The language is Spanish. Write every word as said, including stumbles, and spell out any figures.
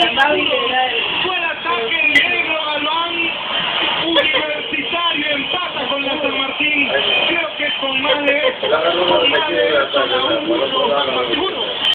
Fue el ataque negro Galván. Universitario empata con la San Martín. Creo que con más de con más de esto, la uno,